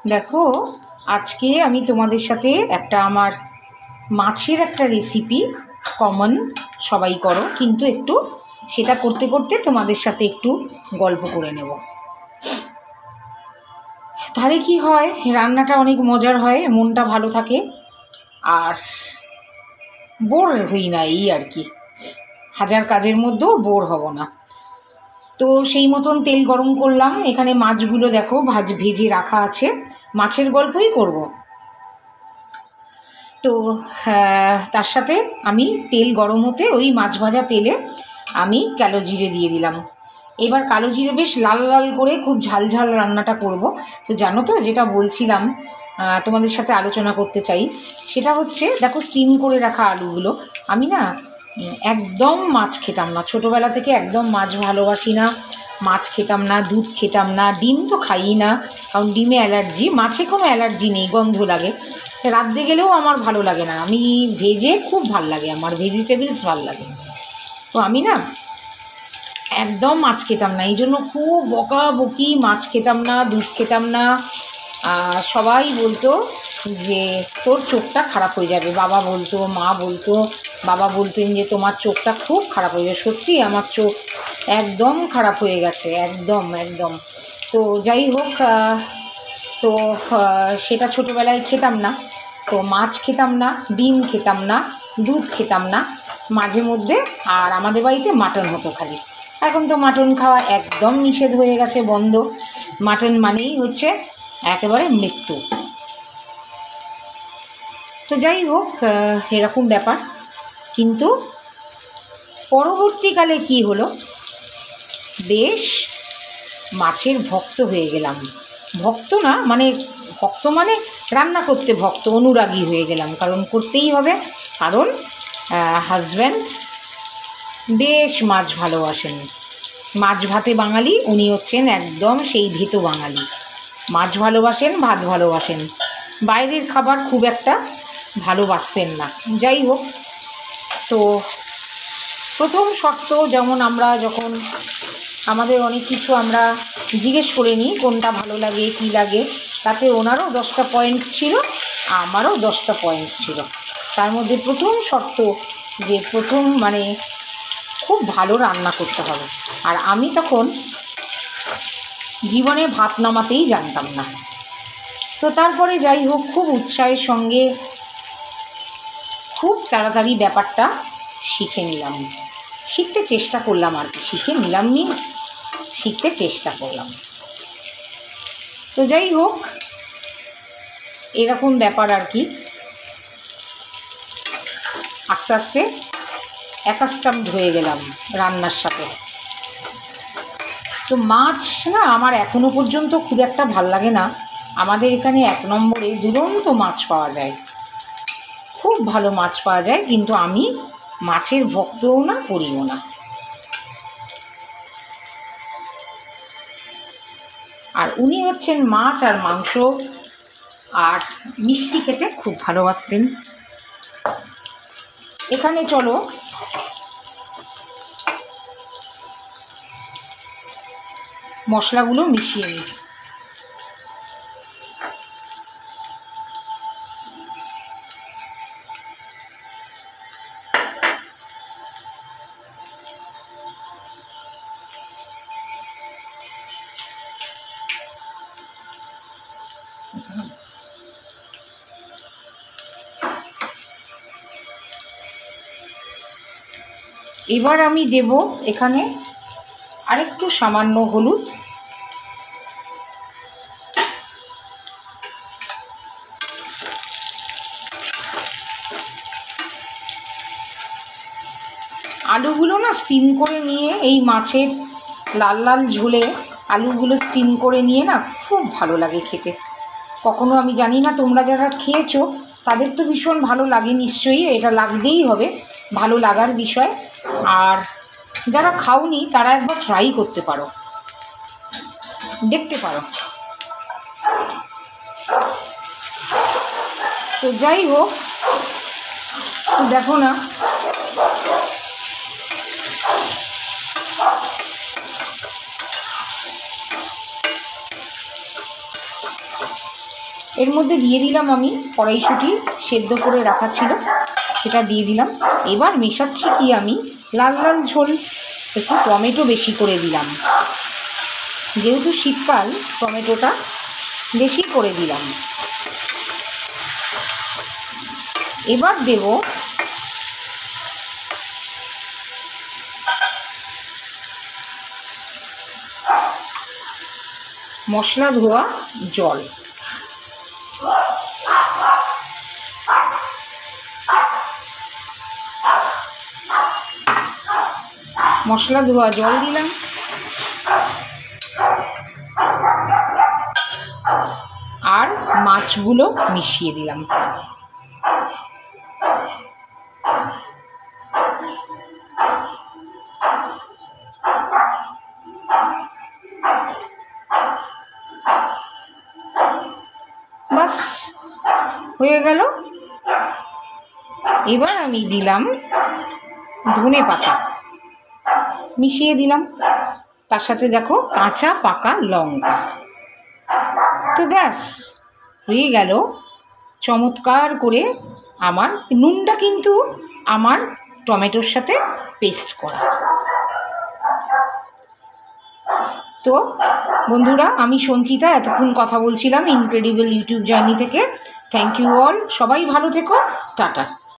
দেখো, আজকে আমি তোমাদের সাথে আমার মাছের একটা রেসিপি, কমন সবাই করো, কিন্তু একটু সেটা করতে করতে তোমাদের সাথে একটু গল্প করে নেব। তাহলে কি হয়, রান্নাটা অনেক মজার হয়, মনটা ভালো থাকে, আর বোর হই না, এই আর কি। হাজার কাজের মধ্যেও বোর হব না। তো সেই মতন তেল গরম করলাম। এখানে মাছগুলো দেখো ভেজে রাখা আছে, মাছের গল্পই করব। তো তার সাথে আমি তেল গরম হতে ওই মাছ ভাজা তেলে আমি কালো জিরে দিয়ে দিলাম। এবার কালো জিরে বেশ লাল লাল করে খুব ঝাল ঝাল রান্নাটা করব। তো জানো তো, যেটা বলছিলাম তোমাদের সাথে আলোচনা করতে চাই, সেটা হচ্ছে দেখো, স্টিম করে রাখা আলুগুলো। আমি না একদম মাছ খেতাম না, ছোটোবেলা থেকে একদম মাছ ভালোবাসি না, মাছ খেতাম না, দুধ খেতাম না, ডিম তো খাই না, কারণ ডিমে অ্যালার্জি। মাছে কোনো অ্যালার্জি নেই, গন্ধ লাগে, রাঁধতে গেলেও আমার ভালো লাগে না। আমি ভেজে খুব ভাল লাগে, আমার ভেজিটেবলস ভাল লাগে। তো আমি না একদম মাছ খেতাম না, এই জন্য খুব বকাবকি, মাছ খেতাম না, দুধ খেতাম না। সবাই বলতো যে তোর চোখটা খারাপ হয়ে যাবে, বাবা বলতো, মা বলতো, বাবা বলতেন যে তোমার চোখটা খুব খারাপ হয়ে যাবে। সত্যি আমার চোখ একদম খারাপ হয়ে গেছে, একদম একদম। তো যাই হোক, তো সেটা ছোটোবেলায় খেতাম না। তো মাছ খেতাম না, ডিম খেতাম না, দুধ খেতাম না, মাঝে মধ্যে। আর আমাদের বাড়িতে মাটন হতো খালি। এখন তো মাটন খাওয়া একদম নিষেধ হয়ে গেছে, বন্ধ। মাটন মানেই হচ্ছে একেবারে মৃত্যু। তো যাই হোক, এরকম ব্যাপার। কিন্তু পরবর্তীকালে কি হলো, বেশ মাছের ভক্ত হয়ে গেলাম। ভক্ত না মানে, ভক্ত মানে রান্না করতে ভক্ত, অনুরাগী হয়ে গেলাম, কারণ করতেই হবে। কারণ হাজব্যান্ড বেশ মাছ ভালোবাসেন, মাছ ভাতে বাঙালি, উনি হচ্ছেন একদম সেই ভীত বাঙালি। মাছ ভালোবাসেন, ভাত ভালোবাসেন, বাইরের খাবার খুব একটা ভালোবাসতেন না। যাই হোক, তো প্রথম শর্ত, যেমন আমরা যখন আমাদের অনেক কিছু আমরা জিজ্ঞেস করে নিই কোনটা ভালো লাগে, কী লাগে, তাতে ওনারও 10টা পয়েন্টস ছিল, আমারও 10টা পয়েন্টস ছিল। তার মধ্যে প্রথম শর্ত যে প্রথম মানে খুব ভালো রান্না করতে হবে। আর আমি তখন জীবনে ভাত নামাতেই জানতাম না। তো তারপরে যাই হোক, খুব উৎসাহের সঙ্গে খুব তাড়াতাড়ি ব্যাপারটা শিখে নিলাম, শিখতে চেষ্টা করলাম আর কি। শিখে নিলাম মিন্স শিখতে চেষ্টা করলাম। তো যাই হোক, এরকম ব্যাপার আর কি। আস্তে আস্তে অ্যাকাস্টমড হয়ে গেলাম রান্নার সাথে। তো মাছ না আমার এখনও পর্যন্ত খুব একটা ভাল লাগে না। আমাদের এখানে 1 নম্বরে দুরন্ত মাছ পাওয়া যায়, খুব ভালো মাছ পাওয়া যায়, কিন্তু আমি মাছের ভক্তও না, করিও না। আর উনি হচ্ছেন মাছ আর মাংস আর মিষ্টি খেতে খুব ভালোবাসতেন। এখানে চলো মশলাগুলো মিশিয়ে নিই। এবার আমি দেব এখানে আরেকটু সামান্য হলুদ, আলুগুলো না স্টিম করে নিয়ে, এই মাছের লাল লাল ঝোলে আলুগুলো স্টিম করে নিয়ে না খুব ভালো লাগে খেতে। কখনো আমি জানি না, তোমরা যারা খেয়েছো তাদের তো ভীষণ ভালো লাগে নিশ্চয়ই, এটা লাগতেই হবে, ভালো লাগার বিষয়। আর যারা খাওনি তারা একবার ট্রাই করতে পারো, দেখতে পারো। তো যাই হোক, দেখো না, এর মধ্যে দিয়ে দিলাম আমি কড়াইশুঁটি সেদ্ধ করে রাখা ছিল, সেটা দিয়ে দিলাম। এবার মেশাচ্ছি কি আমি লাল লাল ঝোল, একটু টমেটো বেশি করে দিলাম, যেহেতু শীতকাল টমেটোটা বেশি করে দিলাম। এবার দেব মশলা ধোয়া জল, মশলা ধোয়া জল দিলাম। আর মাছগুলো মিশিয়ে দিলাম। বাস হয়ে গেল। এবার আমি দিলাম ধনে পাতা, মিশিয়ে দিলাম, তার সাথে দেখো কাঁচা পাকা লঙ্কা। তো ব্যাস হয়ে গেল চমৎকার করে। আমার নুনটা কিন্তু আমার টমেটোর সাথে পেস্ট করা। তো বন্ধুরা, আমি সঞ্চিতা, এতক্ষণ কথা বলছিলাম ইনক্রেডিবল ইউটিউব জার্নি থেকে। থ্যাংক ইউ অল, সবাই ভালো থেকো, টাটা।